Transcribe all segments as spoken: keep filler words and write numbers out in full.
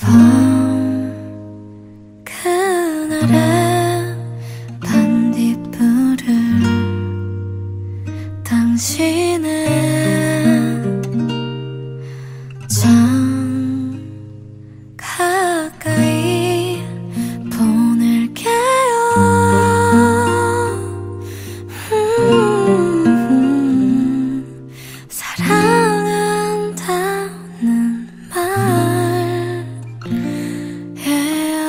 그날의 반딧불을 당신은 참 가까이 보낼게요. 음, 사랑한다는 말이에요.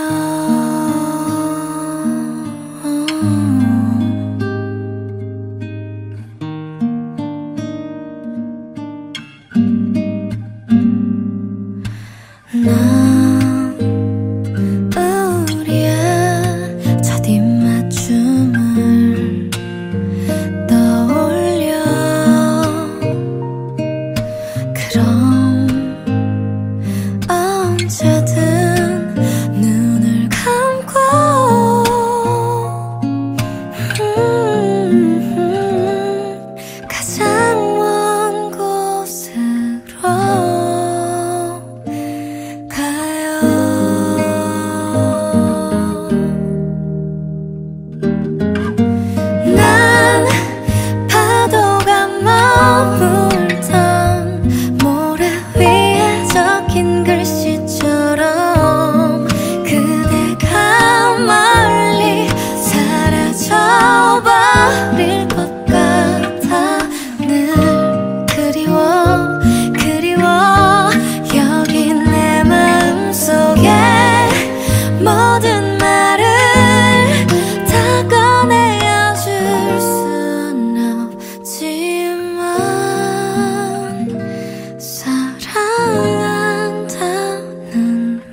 난 우리의 첫 입맞춤을 떠올려. 그럼 언제든 눈을 감고 음, 가장 먼 곳으로 난 파도가 머물던 모래 위에 적힌 글씨처럼 그대가 멀리 사라져버릴 것 같아. 늘 그리워 그리워 여기 내 마음속에 모든 말을 다 꺼내어 줄 순 없지만 사랑한다는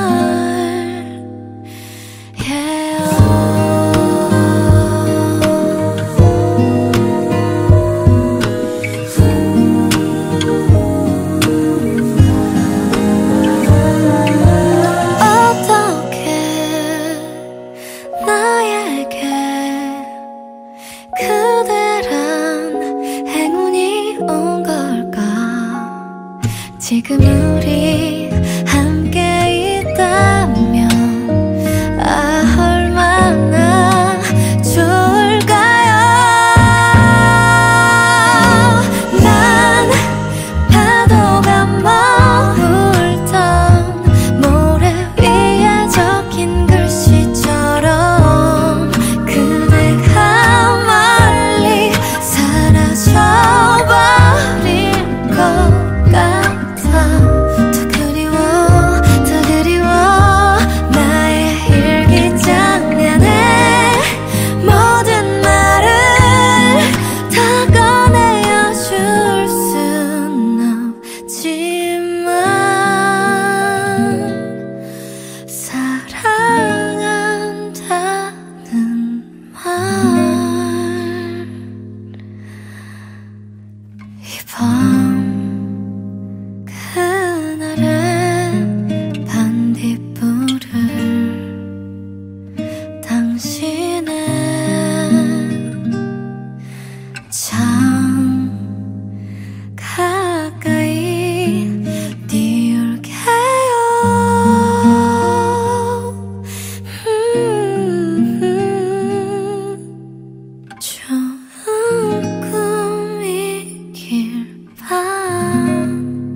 어떻게 나에게 그대란 행운이 온 걸까? 지금 우리 함께 있다면 아 얼마나 좋을까요? 난 파도가 머물던 모래 위에 적힌 글씨처럼 그대가 멀리 사라져버릴 것 같아. 더 그리워 더 그리워 나의 일기장면에 모든 말을 다 꺼내어 줄 순 없지만 사랑한다는 말. 이밤 그날의 반딧불을 당신은 참 가까이 띄울게요. 음, 좋은 꿈이길 바라요.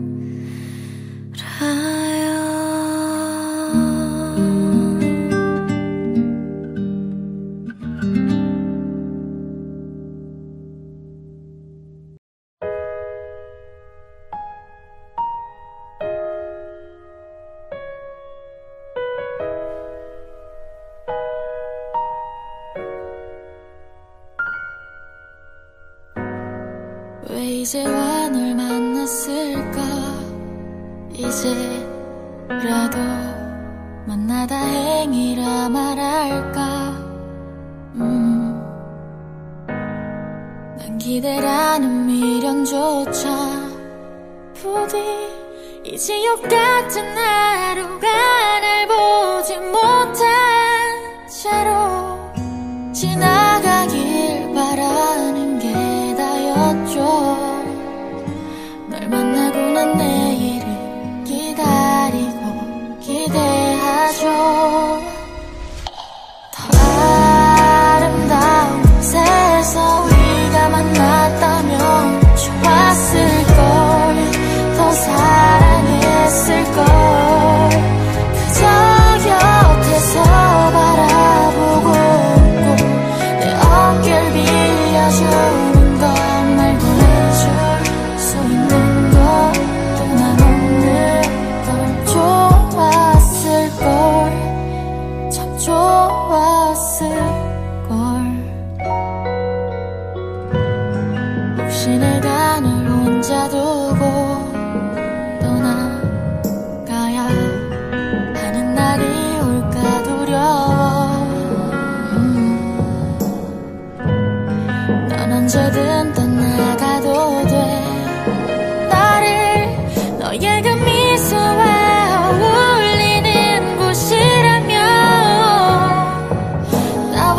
왜 이제와 널 만났을까? 이제라도 만나 다행이라 말할까? 음, 난 기대라는 미련조차 부디 이 지옥 같은 하루가 날 보지 못한 채로 지나가길 바라는 게 다였죠. 널 만나고 난 내일을 기다리고 기다리고 있을걸. 혹시 내가 널 혼자 두고 떠나가야 하는 날이 올까 두려워. 음. 넌 언제든 떠나가도 돼. 나를 너의 그 미소와 어울리는 곳이라면 나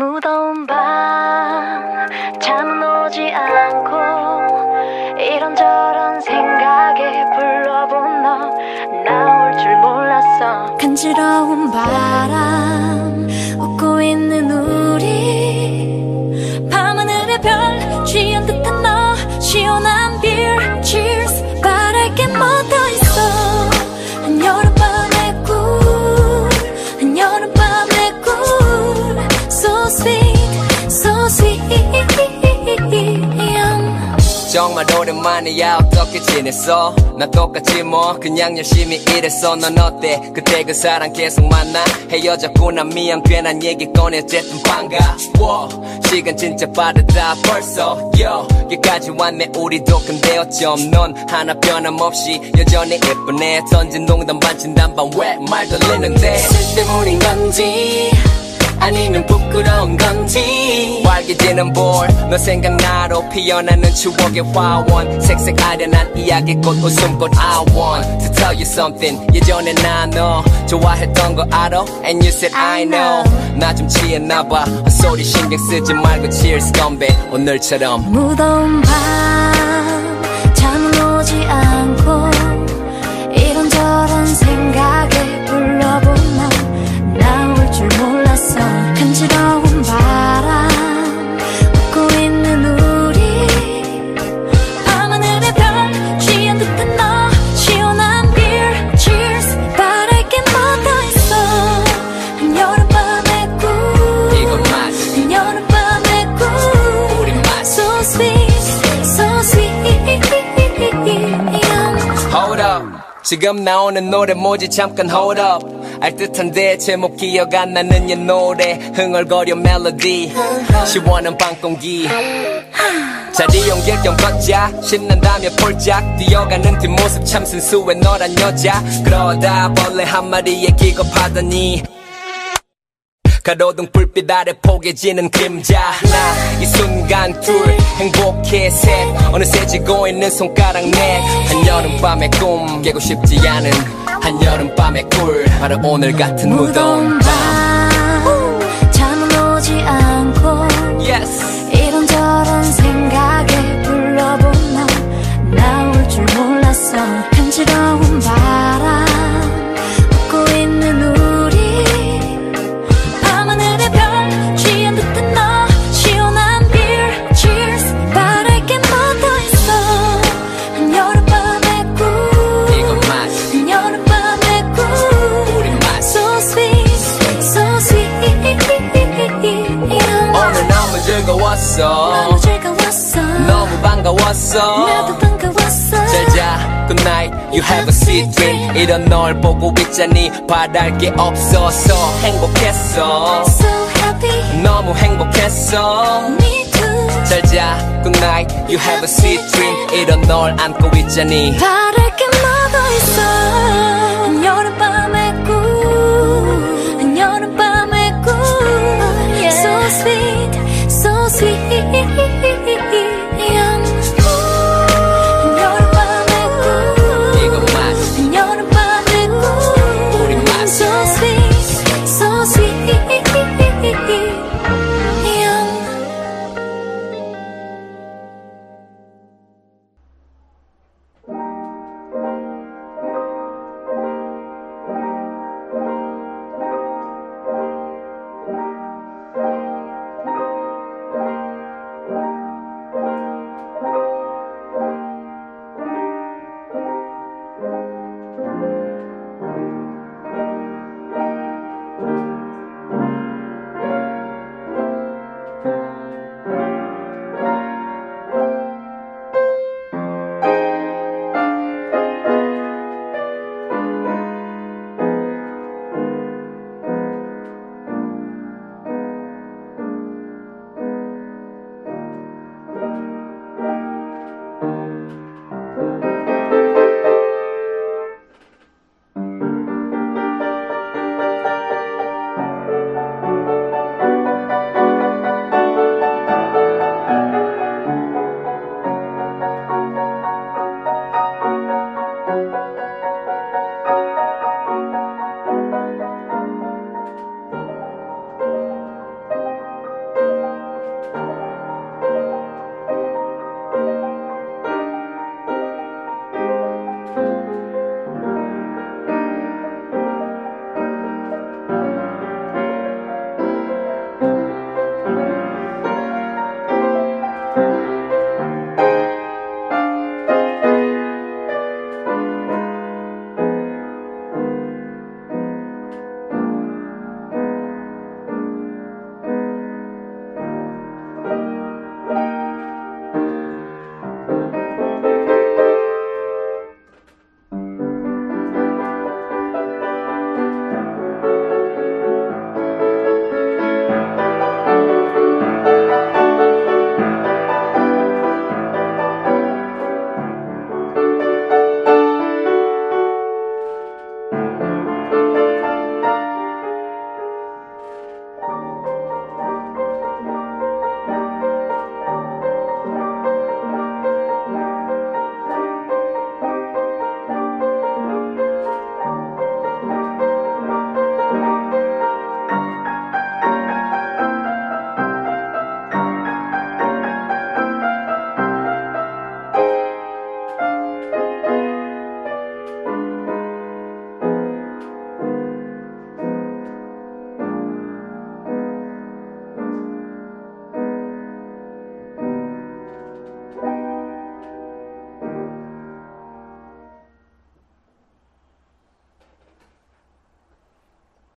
무더운 밤 잠은 오지 않고 이런저런 생각에 불러본 너 나올 줄 몰랐어. 간지러운 바람 웃고 있는 우리 밤하늘의 별 쥐은 듯한 너 시원한 beer cheers 바랄 게 뭐 더 있어. 한여름밤의 꿀 한여름밤의 꿀 So sweet so sweet. 정말 오랜만이야. 어떻게 지냈어? 나 똑같지 뭐 그냥 열심히 일했어. 넌 어때? 그때 그 사람 계속 만나? 헤어졌구나 미안 괜한 얘기 꺼내. 어쨌든 반가워. 시간 진짜 빠르다 벌써. Yo, 여기까지 왔네 우리도. 근데 어쩜 넌 하나 변함없이 여전히 예쁘네. 던진 농담 반 진담 반 왜 말 돌리는데. 술 때문인 건지 아니면 부끄러운 건지 빨개지는 볼 너 생각나로 피어나는 추억의 화원. 색색 아련한 이야기꽃 웃음꽃 I want to tell you something. 예전에 나 너 좋아했던 거 알아? And you said I know. 나 좀 취했나봐. 헛소리 신경 쓰지 말고 cheers 건배 오늘처럼. 무더운 밤 잠은 오지 않고 이런저런 생각에 불러본 너 나올 줄 몰랐어. 간지러운 바람 웃고 있는 우리 밤하늘의 별 취한 듯한 너 시원한 beer cheers 바랄 게 뭐 더 있어. 한여름밤의 꿀 이건 맛 한여름밤의 꿀 우리 맛 So sweet so sweet. Hold up 지금 나오는 노래 뭐지 잠깐 hold up. 알듯한데 제목 기억 안 나는 옛 노래 흥얼거려 멜로디 시원한 밤 공기. 자리 옮길 겸 걷자 신난다며 폴짝 뛰어가는 뒷모습 참 순수해 너란 여자. 그러다 벌레 한 마리에 기겁하더니 가로등 불빛 아래 포개지는 그림자. 하나 이 순간 둘 행복해 셋 어느새 지고 있는 손가락 넷. 한여름밤의 꿈 깨고 싶지 않은 한여름밤의 꿀 바로 오늘 같은 무더운 밤. 잠은 오지 않고 yes. 이런저런 생각에 불러본 너 나올 줄 몰랐어. 간지러운 바람 웃고 있는 우리 밤하늘의 별 취한 듯한 너 시원한 beer cheers 바랄 게 뭐 더 있어. 한여름밤의 꿀 이건 맛 한여름밤의 꿀 우리 맛 So sweet so sweet. 오늘 너무 즐거웠어. 너무 즐거웠어 너무 반가웠어. 나도 반가웠어. 잘자 good night you have a sweet dream. 이런 널 보고 있자니 바랄 게 없어서 행복했어. So happy 너무 행복했어. me too. 잘자 good night you have a sweet dream. 이런 널 안고 있자니 바랄 게 뭐 더 있어. 한여름밤의 꿀 한여름밤의 꿀 So sweet so sweet. 한여름밤의 꿀 이건 맛 한여름밤의 꿀 우리 맛 So sweet so sweet. 아